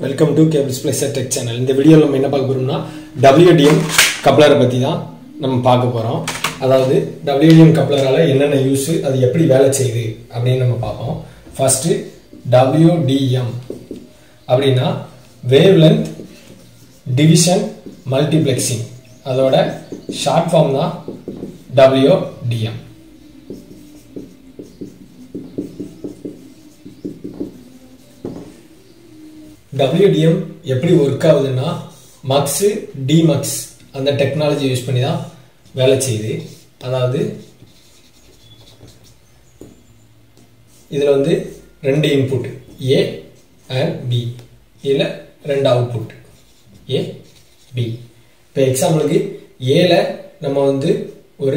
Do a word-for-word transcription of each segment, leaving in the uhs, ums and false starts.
Welcome to Cable Splicer Tech Channel. In this video, we will talk about W D M Coupler. We will talk about W D M Coupler. What use it? How to use it? First, W D M. That Wavelength Division Multiplexing. That is short form W D M. W D M எப்படி work ஆகுதுன்னா mux demux அந்த technology use பண்ணி தான் வேலை செய்யுது. அதாவது இதுல வந்து ரெண்டு இன்புட் A and B, இல்ல ரெண்டு அவுட்புட் A B. இப்போ எக்ஸாம்பிளுக்கு A ல நம்ம வந்து ஒரு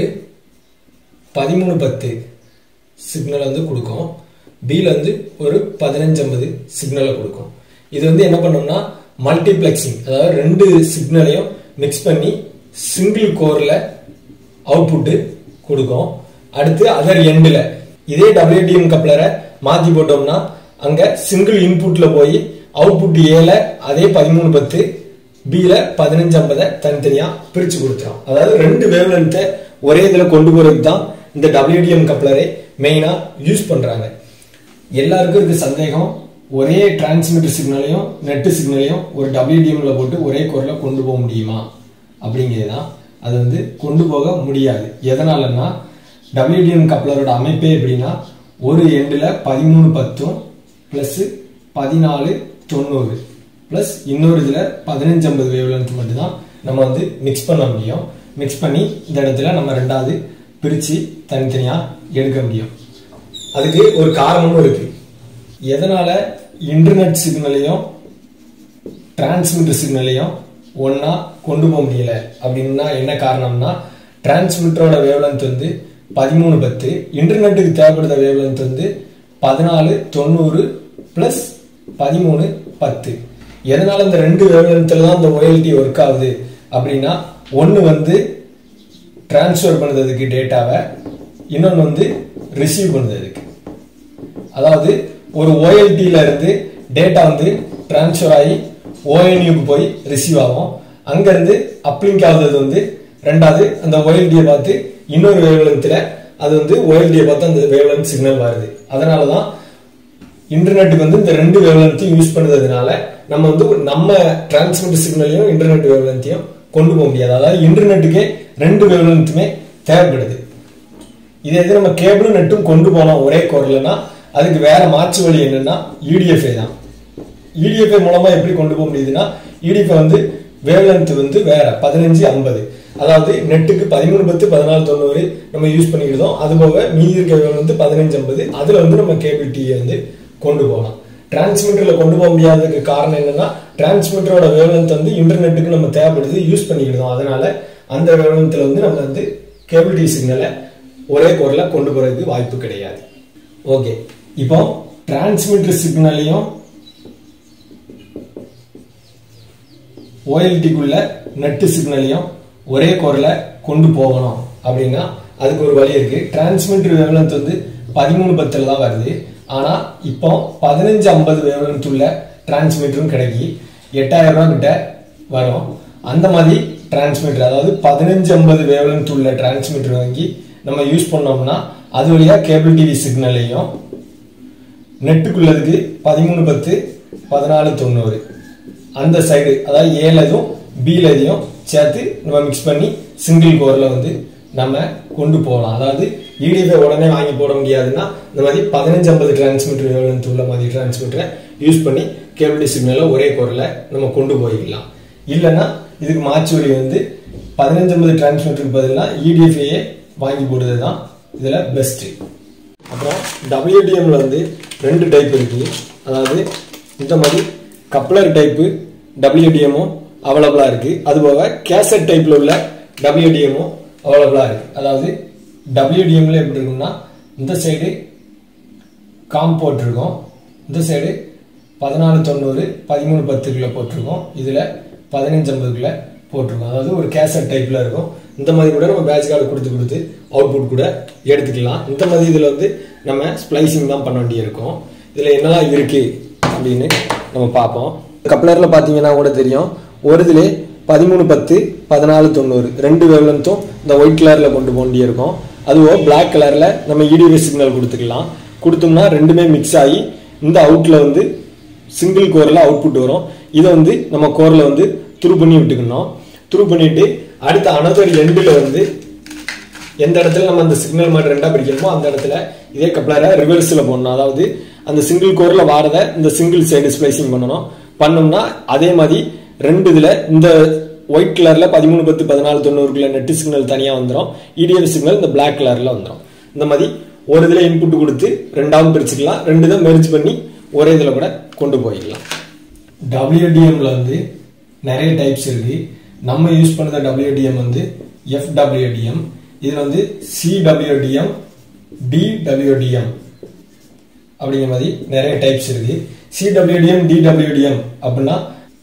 பதிமூணு பத்து சிக்னல் வந்து கொடுக்கும், B ல வந்து ஒரு பதினஞ்சு ஐம்பது சிக்னலை கொடுக்கும். இது வந்து என்ன பண்ணோம்னா மல்டிப்ளெக்சிங், அதாவது ரெண்டு சிக்னலையும் மிக்ஸ் பண்ணி சிங்கிள் கோர்ல அவுட்புட் கொடுக்கும். அடுத்து அதர் எண்ட்ல இதே W D M கப்ளரை மாத்தி போட்டோம்னா அங்க சிங்கிள் இன்புட்ல போய் அவுட்புட் ஏல அதே பதிமூணு பத்து, B ல பதினஞ்சு ஐம்பது தனித்தனியா பிரிச்சு கொடுத்துரும். அதாவது ரெண்டு வேவ்லென்த்தை ஒரே இதுல கொண்டு போறதுக்கு தான் இந்த W D M கப்ளரை மெயினா யூஸ் பண்றாங்க. எல்லாருக்கும் இருக்கு சந்தேகம், ஒரே டிரான்ஸ்மிட்டர் சிக்னலையும் நெட் சிக்னலையும் ஒரு W D M ல போட்டு ஒரே கோர்ல கொண்டு போக முடியுமா அப்படிங்கிறதுதான். அது வந்து கொண்டு போக முடியாது. எதனாலன்னா W D M கப்ளரோட அமைப்பே எப்படின்னா ஒரு எண்ட்ல பதிமூணு பத்தும் பிளஸ் பதினாலு தொண்ணூறு பிளஸ் இன்னொரு இதுல பதினஞ்சு ஐம்பது வேவ்லென்த் மட்டும் தான் நம்ம வந்து மிக்ஸ் பண்ண முடியும். மிக்ஸ் பண்ணி இந்த இடத்துல நம்ம ரெண்டாவது பிரிச்சு தனித்தனியா எடுக்க முடியும். அதுக்கு ஒரு காரணமும் இருக்கு. எதனால இன்டர்நெட் சிக்னலையும் டிரான்ஸ்மிட்டர் சிக்னலையும் ஒன்னா கொண்டு போக முடியல அப்படின்னா என்ன காரணம்னா, டிரான்ஸ்மிட்டரோட வேவ்லென்த் வந்து பதிமூணு பத்து, இன்டர்நெட்டுக்கு தேவைப்படுற வேவ்லென்த் வந்து பதினாலு தொண்ணூறு பிளஸ் பதிமூணு பத்து. எதனால இந்த ரெண்டு வேவ்லென்த்ல தான் இந்த O L T ஒர்க் ஆகுது அப்படின்னா, ஒன்னு வந்து டிரான்ஸ்ஃபர் பண்ணுறதுக்கு டேட்டாவை, இன்னொன்னு வந்து ரிசீவ் பண்ணுறதுக்கு. அதாவது ஒரு O L T ல இருந்து டேட்டா வந்து டிரான்ஸ்ஃபர் ஆகி O N U க்கு போய் ரிசீவ் ஆகும். அங்க இருந்து அப்லிங்க் ஆகுது வந்து ரெண்டாவது அந்த O L T பார்த்து இன்னொரு வேவ்லென்த்ல அது வந்து O L T பார்த்து அந்த வேவ்லென்த் சிக்னல் வருது. அதனாலதான் இன்டர்நெட்டுக்கு வந்து இந்த ரெண்டு வேவ்லென்த்தையும் யூஸ் பண்ணுறதுனால நம்ம வந்து நம்ம டிரான்ஸ்மிட்டர் சிக்னலையும் இன்டர்நெட் வேவ்லென்த்தையும் கொண்டு போக முடியாது. அதாவது இன்டர்நெட்டுக்கே ரெண்டு வேவ்லென்த்துமே தேவைப்படுது. இதே இது நம்ம கேபிளும் நெட்டும் கொண்டு போனோம் ஒரே கோர்லனா அதுக்கு வேற மாற்று வழி என்னன்னா E D F A தான். E D F A மூலமா எப்படி கொண்டு போக முடியுதுன்னா, E D F A வந்து வேவ்லென்த் வந்து வேற பதினஞ்சு ஐம்பது, அதாவது நெட்டுக்கு பதிமூணு பத்து பதினாலு தொண்ணூறு நம்ம யூஸ் பண்ணிக்கிட்டோம். அது போக மீதி இருக்க வேவ்லென்த் பதினஞ்சு ஐம்பது, அதுல வந்து நம்ம கேபிள் டிவியை வந்து கொண்டு போகலாம். டிரான்ஸ்மிட்டர்ல கொண்டு போக முடியாததுக்கு காரணம் என்னன்னா, டிரான்ஸ்மிட்டரோட வேவ்லென்த் வந்து இன்டர்நெட்டுக்கு நம்ம தேவைப்படுது யூஸ் பண்ணிக்கிட்டோம். அதனால அந்த வேவ்லென்த்ல வந்து நம்ம வந்து கேபிள் டிவி சிக்னலை ஒரே கோர்ல கொண்டு போறதுக்கு வாய்ப்பு கிடையாது. ஓகே, இப்போ டிரான்ஸ்மிட்டர் சிக்னலையும் O L T குள்ள நெட் சிக்னலையும் ஒரே கோர்ல கொண்டு போகணும் அப்படின்னா அதுக்கு ஒரு வழி இருக்கு. டிரான்ஸ்மிட்டர் வேவ்லென்த் வந்து பதிமூணு பத்துல தான் வருது. ஆனா இப்போ பதினஞ்சு ஐம்பது வேவ்லென்த் உள்ள டிரான்ஸ்மிட்டரும் கிடைக்கி எட்டாயிரம் ரூபாய் கிட்ட வரும். அந்த மாதிரி டிரான்ஸ்மிட்டர், அதாவது பதினஞ்சு ஐம்பது வேவ்லென்த் உள்ள டிரான்ஸ்மிட்டர் வாங்கி நம்ம யூஸ் பண்ணோம்னா அது வழியா கேபிள் டிவி சிக்னலையும் நெட்டுக்குள்ளதுக்கு பதிமூணு பத்து பதினாலு தொண்ணூறு அந்த சைடு, அதாவது ஏலதும் பீலதையும் சேர்த்து நம்ம மிக்ஸ் பண்ணி சிங்கிள் கோர்ல வந்து நம்ம கொண்டு போகலாம். அதாவது E D F A உடனே வாங்கி போட முடியாதுன்னா இந்த மாதிரி பதினஞ்சு ஐம்பது டிரான்ஸ்மிட்டர் வேவ்லென்த் உள்ள மாதிரி டிரான்ஸ்மிட்டரை யூஸ் பண்ணி கேபிள் டிவி சிக்னலை ஒரே கோர்ல நம்ம கொண்டு போயிடலாம். இல்லைன்னா இதுக்கு மாற்று வழி வந்து பதினஞ்சு ஐம்பது டிரான்ஸ்மிட்டருக்கு பதிலாக E D F A வாங்கி போடுறது தான் இதுல பெஸ்ட். அப்புறம் W D M ல வந்து ரெண்டு டைப் இருக்கு. அதாவது இந்த மாதிரி coupler type W D M உம் அவைலபிளா இருக்கு. அதுபோக கேசட் டைப்ல உள்ள W D M உம் அவைலபிளா இருக்கு. அதாவது W D M ல எப்படி இருக்கும்னா, இந்த சைடு காம் போட்டிருக்கோம், இந்த சைடு பதினாலு தொண்ணூறு பதிமூணு பத்துக்குள்ள போட்டிருக்கோம், இதுல பதினஞ்சு ஐம்பதுக்குள்ள போட்டிருக்கோம். அதாவது ஒரு கேசட் டைப்ல இருக்கும். இந்த மாதிரி கூட நம்ம பேட்ச் கார்டு கொடுத்து கொடுத்து அவுட்புட் கூட எடுத்துக்கலாம். இந்த மாதிரி இதுல வந்து நம்ம ஸ்ப்ளைசிங் தான் பண்ண வேண்டியிருக்கும். இதுல என்னெல்லாம் இருக்கு அப்படின்னு நம்ம பார்ப்போம். கப்ளர்ல பாத்தீங்கன்னா கூட தெரியும் ஒரு இதுல பதிமூணு பத்து பதினாலு தொண்ணூறு ரெண்டு வேவ்லென்த்தும் இந்த ஒயிட் கலர்ல கொண்டு போண்டி இருக்கும். அதுவோ பிளாக் கலர்ல நம்ம E D F A signal கொடுத்துக்கலாம். கொடுத்தோம்னா ரெண்டுமே மிக்ஸ் ஆகி இந்த அவுட்ல வந்து சிங்கிள் கோர்ல அவுட்புட் வரும். இதை வந்து நம்ம கோர்ல வந்து த்ரூ பண்ணி விட்டுக்கணும். த்ரூ பண்ணிட்டு அடுத்த அனதர் எண்டில் வந்து எந்த இடத்துல நம்ம அந்த சிக்னல் மாதிரி ரெண்டா பிரிக்கணுமோ அந்த இடத்துல இதே கப்ளரை ரிவர்ஸ்ல போடணும். அதாவது அந்த சிங்கிள் கோர்ல வாரத இந்த சிங்கிள் சைடு ஸ்ப்ளைசிங் பண்ணணும். பண்ணோம்னா அதே மாதிரி ரெண்டு இதுல இந்த ஒயிட் கலர்ல பதிமூணு பத்து பதினாலு தொண்ணூறுக்குள்ள நெட் சிக்னல் தனியா வந்துடும். E D F A signal இந்த பிளாக் கலர்ல வந்துடும். இந்த மாதிரி ஒரு இதுல இன்புட் கொடுத்து ரெண்டாவது பிரிச்சுக்கலாம். ரெண்டு இதை மெர்ஜ் பண்ணி ஒரே இதுல கூட கொண்டு போயிடலாம். W D M ல வந்து நிறைய டைப்ஸ் இருக்கு. நம்ம யூஸ் பண்ற W D M வந்து F W D M. இது வந்து C W D M, D W D M அப்படிங்கிற மாதிரி நிறைய டைப்ஸ் இருக்கு. C W D M, D W D M அப்படின்னா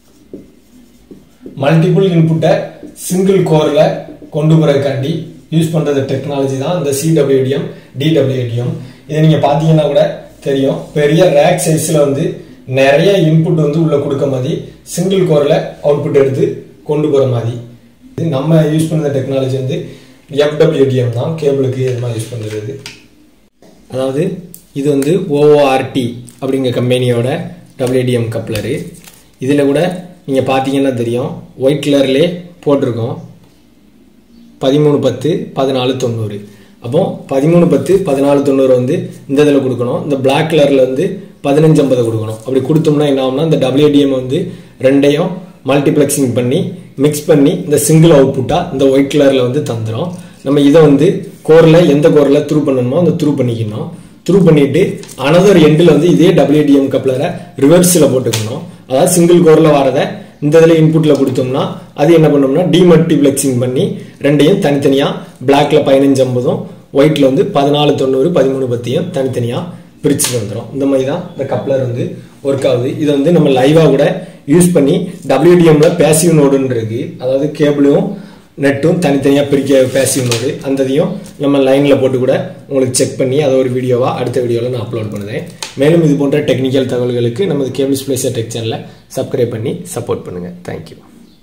மல்டிபிள் இன்புட்டை சிங்கிள் கோர்ல கொண்டு போறதுக்காண்டி யூஸ் பண்றது டெக்னாலஜி தான் இந்த C W D M, D W D M. இதை நீங்க பாத்தீங்கன்னா கூட தெரியும். பெரிய ரேக் சைஸ்ல வந்து நிறைய இன்புட் வந்து உள்ள கொடுக்க மாதிரி சிங்கிள் கோர்ல அவுட்புட் எடுத்து கொண்டு போற மாதிரி. நம்ம யூஸ் பண்ற டெக்னாலஜி வந்து F W D M தான். கேபிளுக்கு இது மாதிரி யூஸ் பண்றது. அதாவது இது வந்து O O R T அப்படிங்கிற கம்பெனியோட W D M கப்ளரு. இதுல கூட நீங்க பாத்தீங்கன்னா தெரியும் ஒயிட் கலர்லயே போட்டிருக்கோம் பதிமூணு பத்து பதினாலு தொண்ணூறு. அப்போ பதிமூணு பத்து பதினாலு தொண்ணூறு வந்து இந்த இதுல கொடுக்கணும். இந்த பிளாக் கலர்ல வந்து பதினஞ்சு ஐம்பது கொடுக்கணும். அப்படி கொடுத்தோம்னா என்ன ஆகும்னா இந்த W D M வந்து ரெண்டையும் மல்டிபிளெக்சிங் பண்ணி மிக்ஸ் பண்ணி இந்த சிங்கிள் அவுட்புட்டா இந்த ஒயிட் கலர்ல வந்து தந்துடும். நம்ம இதை வந்து கோர்ல எந்த கோர்ல த்ரூ பண்ணணுமோ அந்த த்ரூ பண்ணிக்கணும். த்ரூ பண்ணிட்டு அனதர் எண்டில் வந்து இதே W D M கப்ளரை ரிவர்ஸ்ல போட்டுக்கணும். அதாவது சிங்கிள் கோர்ல வரத இந்த இதுல இன்புட்ல கொடுத்தோம்னா அது என்ன பண்ணோம்னா டிமல்டிப்ளெக்சிங் பண்ணி ரெண்டையும் தனித்தனியா பிளாக்ல பதினஞ்சு ஐம்பதும் ஒயிட்ல வந்து பதினாலு தொண்ணூறு பதிமூணு பத்தியும் தனித்தனியா பிரிச்சு வந்துடும். இந்த மாதிரி தான் இந்த கப்ளர் வந்து ஒர்க் ஆகுது. இது வந்து நம்ம லைவா கூட யூஸ் பண்ணி W D M ல பேசிவ் நோடுன்னு இருக்கு. அதாவது கேபிளும் நெட்டும் தனித்தனியா பிரிக்க பேசிவ் நோடு அந்ததையும் நம்ம லைன்ல போட்டு கூட உங்களுக்கு செக் பண்ணி அதை ஒரு வீடியோவா அடுத்த வீடியோல நான் அப்லோட் பண்ணுறேன். மேலும் இது போன்ற டெக்னிக்கல் தகவல்களுக்கு நமது கேபிள் ஸ்ப்ளைசர் டெக் சேனலை சப்ஸ்கிரைப் பண்ணி சப்போர்ட் பண்ணுங்க. தேங்க்யூ.